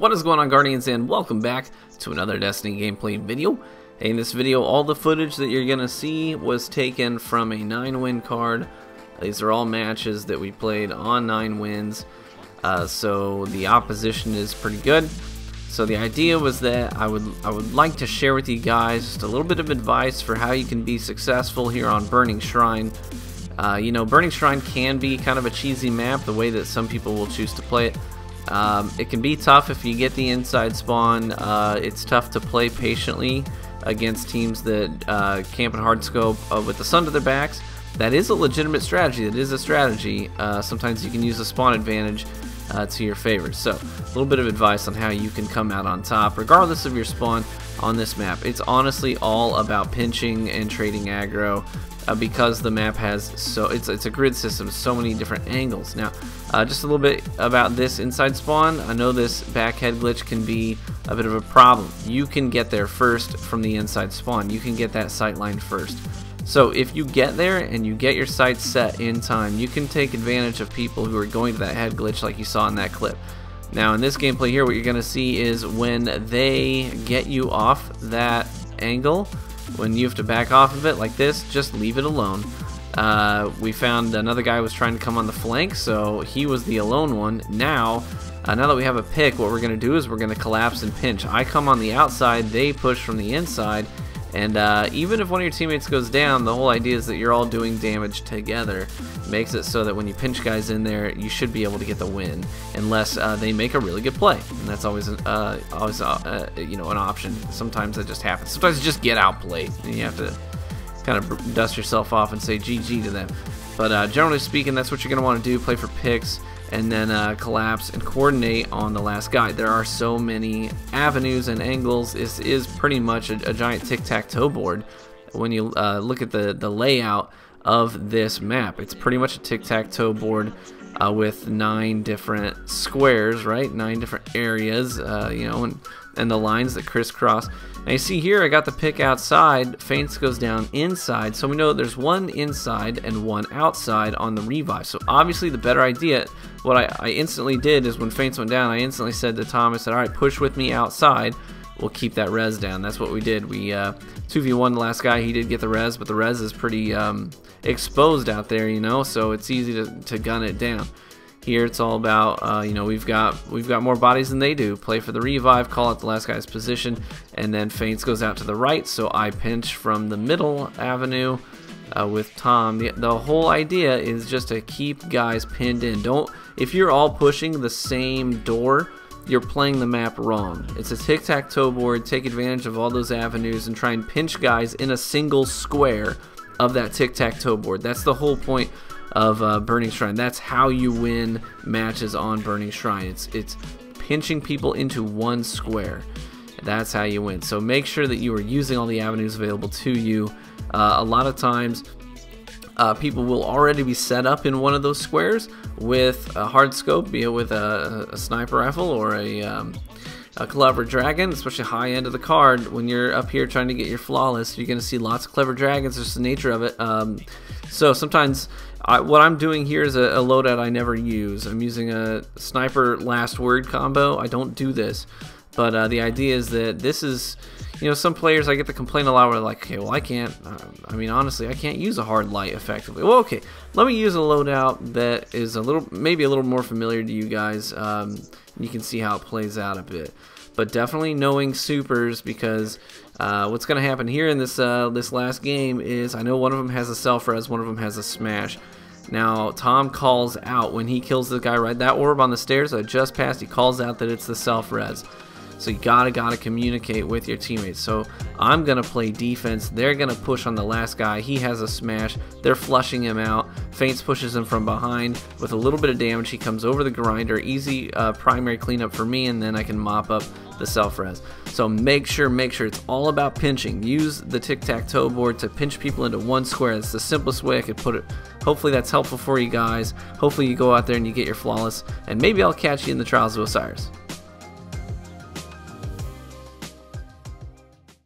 What is going on, Guardians, and welcome back to another Destiny gameplay video. In this video, all the footage that you're gonna see was taken from a 9-win card. These are all matches that we played on 9 wins, so the opposition is pretty good. So the idea was that I would like to share with you guys just a little bit of advice for how you can be successful here on Burning Shrine. You know, Burning Shrine can be kind of a cheesy map, the way that some people will choose to play it. It can be tough if you get the inside spawn. It's tough to play patiently against teams that camp and hard scope with the sun to their backs. That is a legitimate strategy. That is a strategy. Sometimes you can use the spawn advantage to your favor. So a little bit of advice on how you can come out on top regardless of your spawn on this map. It's honestly all about pinching and trading aggro. Because the map has it's a grid system, so many different angles. Now, just a little bit about this inside spawn. I know this back head glitch can be a bit of a problem. You can get there first from the inside spawn. You can get that sight line first. So if you get there and you get your sights set in time, you can take advantage of people who are going to that head glitch like you saw in that clip. Now in this gameplay here, what you're going to see is when they get you off that angle, when you have to back off of it like this, just leave it alone. We found another guy was trying to come on the flank, so he was the alone one. Now that we have a pick, what we're going to do is we're going to collapse and pinch. I come on the outside, they push from the inside, and even if one of your teammates goes down, the whole idea is that you're all doing damage together. Makes it so that when you pinch guys in there, you should be able to get the win, unless they make a really good play, and that's always you know, an option. Sometimes that just happens. Sometimes you just get outplayed, and you have to kind of dust yourself off and say GG to them. But generally speaking, that's what you're going to want to do: play for picks, and then collapse and coordinate on the last guy. There are so many avenues and angles. This is pretty much a giant tic-tac-toe board. When you look at the layout of this map, it's pretty much a tic-tac-toe board with 9 different squares, right? 9 different areas, you know, and the lines that crisscross. Now you see here, I got the pick outside. Feints goes down inside, so we know there's one inside and one outside on the revive. So obviously the better idea, what I instantly did is when Feints went down, I instantly said to Tom, I said, all right, push with me outside. We'll keep that res down. That's what we did. We 2v1 the last guy. He did get the res, but the res is pretty exposed out there, you know, so it's easy to gun it down. Here it's all about you know, we've got more bodies than they do. Play for the revive, call out the last guy's position, and then Feints goes out to the right, so I pinch from the middle avenue with Tom. The whole idea is just to keep guys pinned in. If you're all pushing the same door, you're playing the map wrong. It's a tic-tac-toe board. Take advantage of all those avenues and try and pinch guys in a single square of that tic-tac-toe board. That's the whole point of Burning Shrine. That's how you win matches on Burning Shrine. It's pinching people into one square. That's how you win. So make sure that you are using all the avenues available to you. A lot of times people will already be set up in one of those squares with a hard scope, be it with a sniper rifle or a clever dragon, especially high end of the card. When you're up here trying to get your flawless, you're going to see lots of clever dragons. It's just the nature of it. So sometimes what I'm doing here is a loadout I never use. I'm using a sniper last word combo. I don't do this, but the idea is that this is, you know, some players, I get to complain a lot where they're like, okay, well, I can't, I mean, honestly, I can't use a hard light effectively. Well, okay, let me use a loadout that is maybe a little more familiar to you guys. You can see how it plays out a bit. But definitely knowing supers, because what's going to happen here in this last game is, I know one of them has a self-res, one of them has a smash. Now, Tom calls out when he kills the guy, right? That orb on the stairs that I just passed, he calls out that it's the self-res. So you gotta communicate with your teammates. So I'm gonna play defense. They're gonna push on the last guy. He has a smash. They're flushing him out. Feints pushes him from behind with a little bit of damage. He comes over the grinder. Easy primary cleanup for me, and then I can mop up the self-res. So make sure it's all about pinching. Use the tic-tac-toe board to pinch people into one square. That's the simplest way I could put it. Hopefully that's helpful for you guys. Hopefully you go out there and you get your flawless, and maybe I'll catch you in the Trials of Osiris.